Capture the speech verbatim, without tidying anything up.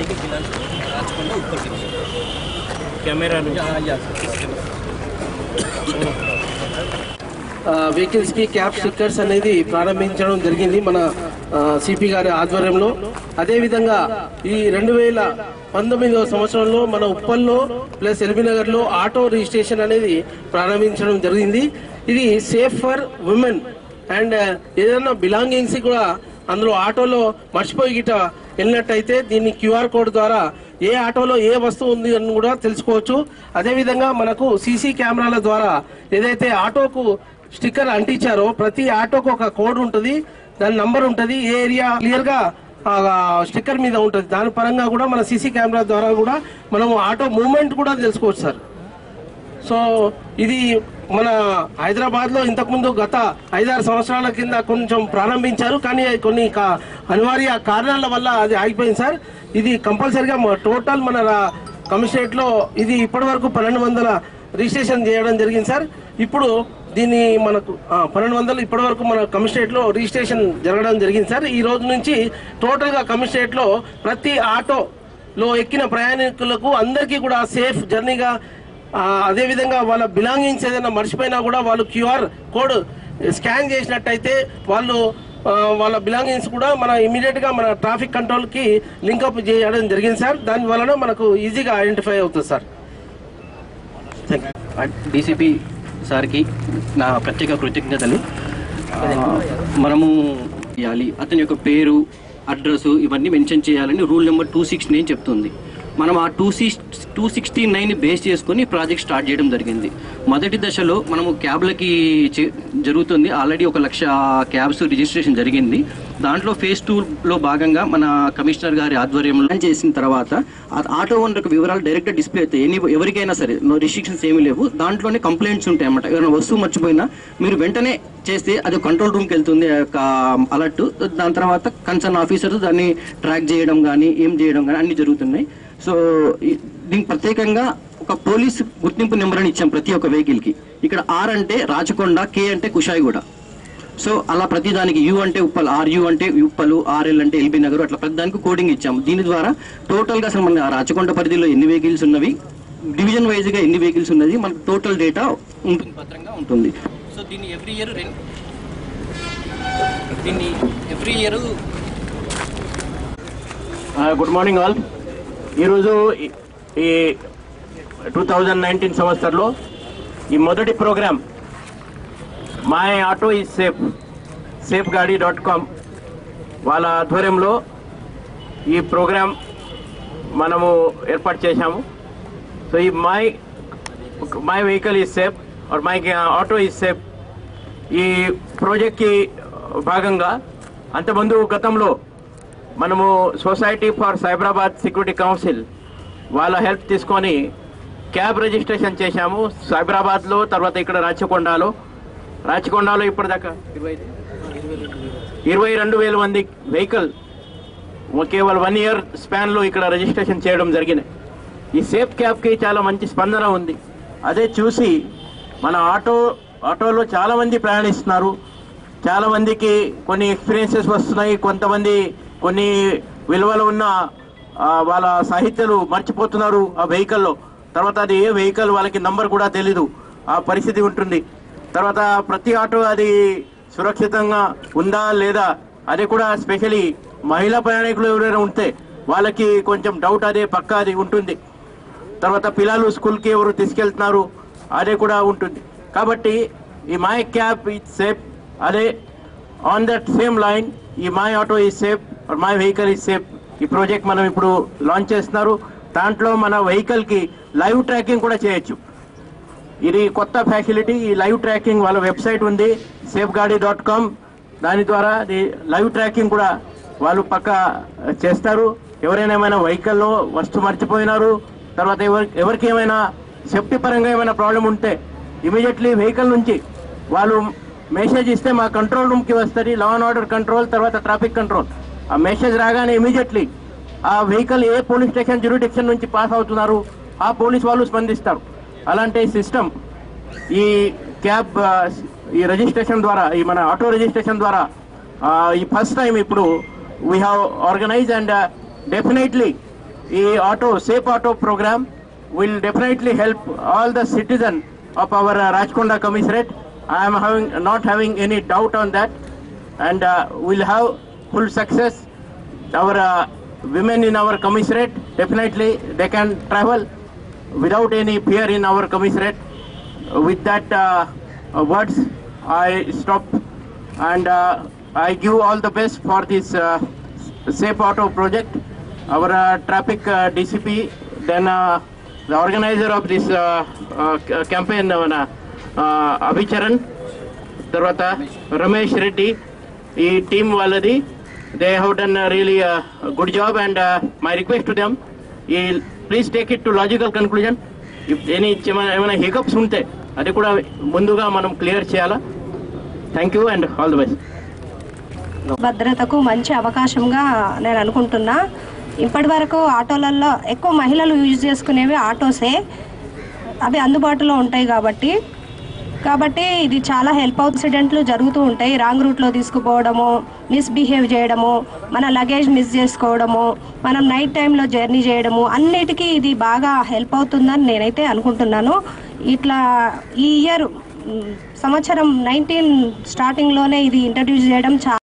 के खिलाफ Rachakonda Uttar Pradesh camera vehicles కి క్యాప్ స్టిక్కర్స్ అనేది ప్రారంభించడం జరిగింది మన సిపి గారి ఆధ్వర్యంలో. అదేవిధంగా ఈ రెండు వేల పంతొమ్మిదవ సంవత్సరంలో మన ఉప్పల్లో ప్లస్ ఎల్బీనగర్ లో ఆటో రిజిస్ట్రేషన్ అనేది ప్రారంభించడం జరిగింది. ఇది సేఫ్ ఫర్ ఉమెన్ అండ్ ఏదైనా బిలాంగింగ్స్ కూడా అందులో ఆటోలో మర్చిపోయి గిట వెళ్ళినట్టయితే దీన్ని క్యూఆర్ కోడ్ ద్వారా ఏ ఆటోలో ఏ వస్తువు ఉంది అని కూడా తెలుసుకోవచ్చు. అదేవిధంగా మనకు సీసీ కెమెరాల ద్వారా ఏదైతే ఆటోకు స్టిక్కర్ అంటించారో ప్రతి ఆటోకు ఒక కోడ్ ఉంటుంది, దాని నంబర్ ఉంటుంది, ఏ ఏరియా క్లియర్ గా స్టిక్కర్ మీద ఉంటుంది. దాని పరంగా కూడా మన సీసీ కెమెరా ద్వారా కూడా మనం ఆటో మూవ్మెంట్ కూడా తెలుసుకోవచ్చు సార్. సో ఇది మన హైదరాబాద్ లో ఇంతకుముందు గత ఐదారు సంవత్సరాల కింద కొంచెం ప్రారంభించారు, కానీ కొన్ని అనివార్య కారణాల వల్ల అది ఆగిపోయింది సార్. ఇది కంపల్సరిగా టోటల్ మన కమిషనరేట్ లో ఇది ఇప్పటి వరకు పన్నెండు వందల రిజిస్ట్రేషన్ చేయడం జరిగింది సార్. ఇప్పుడు దీన్ని మనకు పన్నెండు వందలు ఇప్పటి వరకు మన కమిషనరేట్ లో రిజిస్ట్రేషన్ జరగడం జరిగింది సార్. ఈ రోజు నుంచి టోటల్ గా కమిషనరేట్ లో ప్రతి ఆటోలో ఎక్కిన ప్రయాణికులకు అందరికీ కూడా సేఫ్ జర్నీగా, అదేవిధంగా వాళ్ళ బిలాంగింగ్స్ ఏదైనా మర్చిపోయినా కూడా వాళ్ళు క్యూఆర్ కోడ్ స్కాన్ చేసినట్టయితే వాళ్ళు వాళ్ళ బిలాంగింగ్స్ కూడా మన ఇమీడియట్ గా మన ట్రాఫిక్ కంట్రోల్ కి లింకప్ చేయడం జరిగింది సార్. దాని వలన మనకు ఈజీగా ఐడెంటిఫై అవుతుంది సార్. డీసీపీ సార్కి నా ప్రత్యేక కృతజ్ఞతలు. మనము చేయాలి అతని యొక్క పేరు, అడ్రస్ ఇవన్నీ మెన్షన్ చేయాలని rule number two six nine చెప్తుంది. మనం ఆ two six two sixty nine base చేసుకుని ప్రాజెక్ట్ స్టార్ట్ చేయడం జరిగింది. మొదటి దశలో మనము క్యాబ్లకి జరుగుతుంది, ఆల్రెడీ ఒక లక్ష క్యాబ్స్ రిజిస్ట్రేషన్ జరిగింది. దాంట్లో ఫేజ్ టూలో భాగంగా మన కమిషనర్ గారి ఆధ్వర్యంలో చేసిన తర్వాత ఆటో ఓనర్కి వివరాలు డైరెక్ట్గా డిస్ప్లే అవుతాయి. ఎనీ ఎవరికైనా సరే నో రిస్ట్రిక్షన్స్ ఏమీ లేవు. దాంట్లోనే కంప్లైంట్స్ ఉంటాయి అన్నమాట. ఎవరైనా వస్తువు మర్చిపోయినా మీరు వెంటనే చేస్తే అది కంట్రోల్ రూమ్కి వెళ్తుంది అలర్ట్. దాని తర్వాత కన్సర్న్ ఆఫీసర్స్ దాన్ని ట్రాక్ చేయడం కానీ ఏం చేయడం కానీ అన్ని జరుగుతున్నాయి. సో దీనికి ప్రత్యేకంగా ఒక పోలీస్ గుర్తింపు నెంబర్ అని ఇచ్చాం ప్రతి ఒక్క వెహికల్ కి. ఇక్కడ ఆర్ అంటే రాచకొండ, కే అంటే కుషాయిగూడ. సో అలా ప్రతి దానికి యూ అంటే ఉప్పల్, ఆర్యూ అంటే ఉప్పలు, ఆర్ఎల్ అంటే ఎల్బీ నగర్, అట్లా ప్రతి దానికి కోడింగ్ ఇచ్చాము. దీని ద్వారా టోటల్ గా అసలు మన రాచకొండ పరిధిలో ఎన్ని వెహికల్స్ ఉన్నవి, డివిజన్ వైజ్ గా ఎన్ని వెహికల్స్ ఉన్నది మనకు టోటల్ డేటా ఉంటుంది, భద్రంగా ఉంటుంది. సో దీన్ని ఎవ్రీ ఇయర్ దీన్ని every year good morning all. ఈరోజు ఈ టూ థౌజండ్ నైన్టీన్ సంవత్సరంలో ఈ మొదటి programme my auto is safe safe Gaadi dot com వాళ్ళ ఆధ్వర్యంలో ఈ ప్రోగ్రామ్ మనము ఏర్పాటు చేశాము. సో ఈ my my vehicle is safe or my auto is safe ఈ ప్రాజెక్ట్కి భాగంగా అంతకుముందు గతంలో మనము society for Cyberabad security council వాళ్ళ హెల్ప్ తీసుకొని క్యాబ్ రిజిస్ట్రేషన్ చేశాము సైబరాబాద్లో, తర్వాత ఇక్కడ రాచకొండలో. రాచకొండలో ఇప్పటిదాకా ఇరవై ఇరవై రెండు వేల మంది వెహికల్ కేవలం వన్ ఇయర్ స్పాన్లో ఇక్కడ రిజిస్ట్రేషన్ చేయడం జరిగినాయి. ఈ సేఫ్ క్యాబ్కి చాలా మంచి స్పందన ఉంది. అదే చూసి మన ఆటో ఆటోలో చాలామంది ప్రయాణిస్తున్నారు. చాలామందికి కొన్ని ఎక్స్పీరియన్సెస్ వస్తున్నాయి. కొంతమంది కొన్ని విలువలు ఉన్న వాళ్ళ సాహిత్యాలు మర్చిపోతున్నారు ఆ వెహికల్లో. తర్వాత అది ఏ వెహికల్ వాళ్ళకి నంబర్ కూడా తెలీదు, ఆ పరిస్థితి ఉంటుంది. తర్వాత ప్రతి ఆటో అది సురక్షితంగా ఉందా లేదా అది కూడా, స్పెషలీ మహిళా ప్రయాణికులు ఎవరైనా ఉంటే వాళ్ళకి కొంచెం డౌట్ అదే పక్క అది ఉంటుంది. తర్వాత పిల్లలు స్కూల్కి ఎవరు తీసుకెళ్తున్నారు అదే కూడా ఉంటుంది. కాబట్టి ఈ మై క్యాబ్ ఈజ్ సేఫ్, అదే ఆన్ దట్ సేమ్ లైన్ ఈ my auto is safe or my vehicle is safe ఈ ప్రాజెక్ట్ మనం ఇప్పుడు లాంచ్ చేస్తున్నారు. దాంట్లో మన వెహికల్కి లైవ్ ట్రాకింగ్ కూడా చేయొచ్చు. ఇది కొత్త ఫెసిలిటీ. ఈ లైవ్ ట్రాకింగ్ వాళ్ళ వెబ్సైట్ ఉంది సేఫ్ గాడి డాట్ కామ్. దాని ద్వారా లైవ్ ట్రాకింగ్ కూడా వాళ్ళు పక్క చేస్తారు. ఎవరైనా ఏమైనా వెహికల్లో వస్తువు మర్చిపోయినారు, తర్వాత ఎవరి ఎవరికి ఏమైనా సేఫ్టీ పరంగా ఏమైనా ప్రాబ్లం ఉంటే ఇమీడియట్లీ వెహికల్ నుంచి వాళ్ళు మెసేజ్ ఇస్తే మా కంట్రోల్ రూమ్కి వస్తుంది. లా అండ్ ఆర్డర్ కంట్రోల్, తర్వాత ట్రాఫిక్ కంట్రోల్. ఆ మెసేజ్ రాగానే ఇమీడియట్లీ ఆ వెహికల్ ఏ పోలీస్ స్టేషన్ జ్యూరిడిక్షన్ నుంచి పాస్ అవుతున్నారు ఆ పోలీస్ వాళ్ళు స్పందిస్తారు. అలాంటి సిస్టమ్ ఈ క్యాబ్ ఈ రిజిస్ట్రేషన్ ద్వారా, ఈ మన ఆటో రిజిస్ట్రేషన్ ద్వారా ఈ ఫస్ట్ టైం ఇప్పుడు we have organise. And definitely ఈ auto safe auto programme will definitely help all the citizens of our uh, Rajkonda commissariat. I am having not having any doubt on that, and uh, we'll have full success. Our uh, women in our commissariat, definitely they can travel without any fear in our commissariat. With that uh, uh, words, I stop, and uh, I give all the best for this uh, safe auto project. Our uh, traffic uh, D C P, then uh, the organizer of this uh, uh, campaign, uh, uh, Abhicharan, తర్వాత రమేష్ రెడ్డి, ఈ team వాళ్ళది, they have done really good job, and my request to them, ఈ please take it to logical conclusion. Any ఏమైనా hiccups ఉంటే అది కూడా ముందుగా మనం క్లియర్ చేయాలా. Thank you and all the best. భద్రతకు మంచి అవకాశంగా నేను అనుకుంటున్నా. ఇప్పటి వరకు ఆటోలలో ఎక్కువ మహిళలు యూజ్ చేసుకునేవి ఆటోసే, అవి అందుబాటులో ఉంటాయి కాబట్టి కాబట్టి ఇది చాలా హెల్ప్ అవుతుంది. యాక్సిడెంట్లు జరుగుతూ ఉంటాయి, రాంగ్ రూట్లో తీసుకుపోవడము, మిస్బిహేవ్ చేయడము, మన లగేజ్ మిస్ చేసుకోవడము, మనం నైట్ టైంలో జర్నీ చేయడము, అన్నిటికీ ఇది బాగా హెల్ప్ అవుతుందని నేనైతే అనుకుంటున్నాను. ఇట్లా ఈ ఇయర్ సంవత్సరం నైన్టీన్ స్టార్టింగ్లోనే ఇది ఇంట్రడ్యూస్ చేయడం చాలా